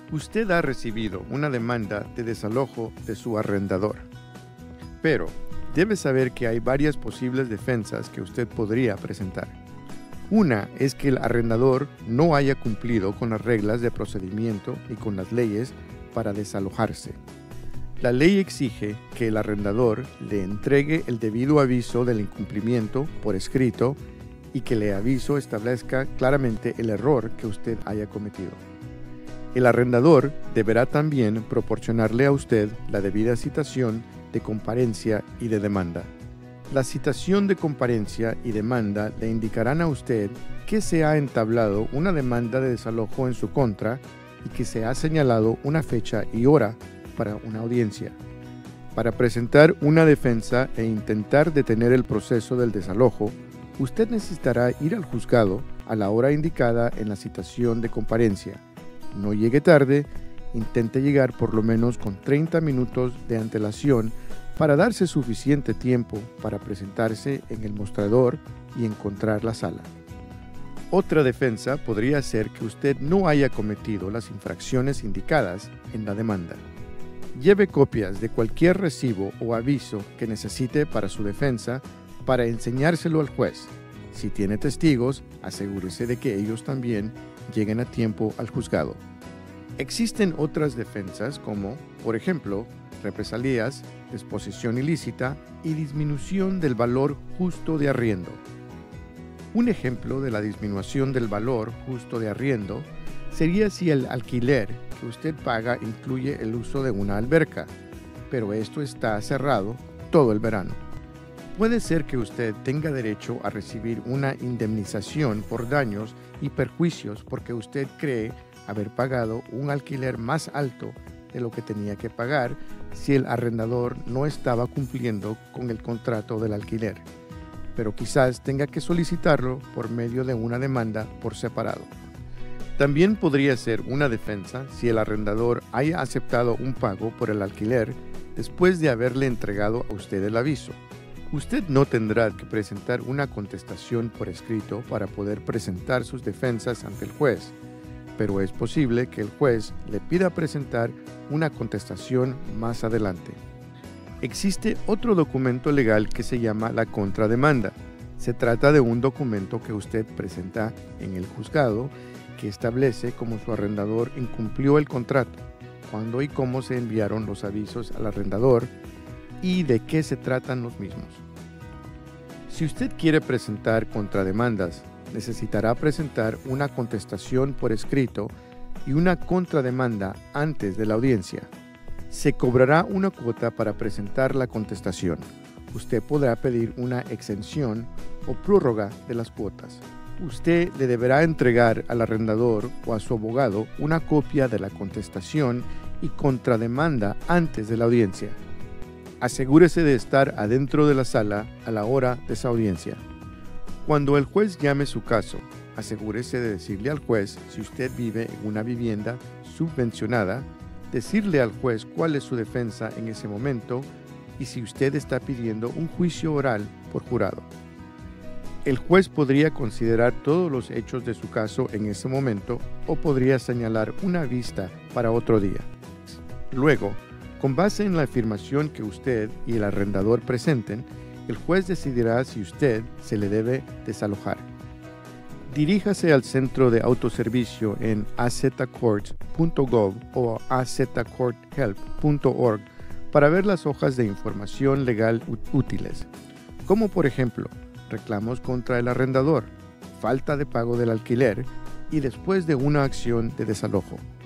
Usted ha recibido una demanda de desalojo de su arrendador, pero debe saber que hay varias posibles defensas que usted podría presentar. Una es que el arrendador no haya cumplido con las reglas de procedimiento y con las leyes para desalojarse. La ley exige que el arrendador le entregue el debido aviso del incumplimiento por escrito y que el aviso establezca claramente el error que usted haya cometido. El arrendador deberá también proporcionarle a usted la debida citación de comparencia y de demanda. La citación de comparencia y demanda le indicarán a usted que se ha entablado una demanda de desalojo en su contra y que se ha señalado una fecha y hora para una audiencia. Para presentar una defensa e intentar detener el proceso del desalojo, usted necesitará ir al juzgado a la hora indicada en la citación de comparencia. No llegue tarde, intente llegar por lo menos con 30 minutos de antelación para darse suficiente tiempo para presentarse en el mostrador y encontrar la sala. Otra defensa podría ser que usted no haya cometido las infracciones indicadas en la demanda. Lleve copias de cualquier recibo o aviso que necesite para su defensa para enseñárselo al juez. Si tiene testigos, asegúrese de que ellos también lleguen a tiempo al juzgado. Existen otras defensas como, por ejemplo, represalias, disposición ilícita y disminución del valor justo de arriendo. Un ejemplo de la disminución del valor justo de arriendo sería si el alquiler que usted paga incluye el uso de una alberca, pero esto está cerrado todo el verano. Puede ser que usted tenga derecho a recibir una indemnización por daños y perjuicios porque usted cree haber pagado un alquiler más alto de lo que tenía que pagar si el arrendador no estaba cumpliendo con el contrato del alquiler, pero quizás tenga que solicitarlo por medio de una demanda por separado. También podría ser una defensa si el arrendador haya aceptado un pago por el alquiler después de haberle entregado a usted el aviso. Usted no tendrá que presentar una contestación por escrito para poder presentar sus defensas ante el juez, pero es posible que el juez le pida presentar una contestación más adelante. Existe otro documento legal que se llama la contrademanda. Se trata de un documento que usted presenta en el juzgado que establece cómo su arrendador incumplió el contrato, cuándo y cómo se enviaron los avisos al arrendador y de qué se tratan los mismos. Si usted quiere presentar contrademandas, necesitará presentar una contestación por escrito y una contrademanda antes de la audiencia. Se cobrará una cuota para presentar la contestación. Usted podrá pedir una exención o prórroga de las cuotas. Usted le deberá entregar al arrendador o a su abogado una copia de la contestación y contrademanda antes de la audiencia. Asegúrese de estar adentro de la sala a la hora de esa audiencia. Cuando el juez llame su caso, asegúrese de decirle al juez si usted vive en una vivienda subvencionada, decirle al juez cuál es su defensa en ese momento y si usted está pidiendo un juicio oral por jurado. El juez podría considerar todos los hechos de su caso en ese momento o podría señalar una vista para otro día. Luego, con base en la afirmación que usted y el arrendador presenten, el juez decidirá si usted se le debe desalojar. Diríjase al centro de autoservicio en azcourt.gov o azcourthelp.org para ver las hojas de información legal útiles, como por ejemplo, reclamos contra el arrendador, falta de pago del alquiler y después de una acción de desalojo.